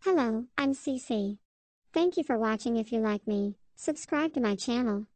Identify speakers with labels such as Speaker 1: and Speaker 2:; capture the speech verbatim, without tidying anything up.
Speaker 1: Hello, I'm CiCi. Thank you for watching. If you like me, subscribe to my channel.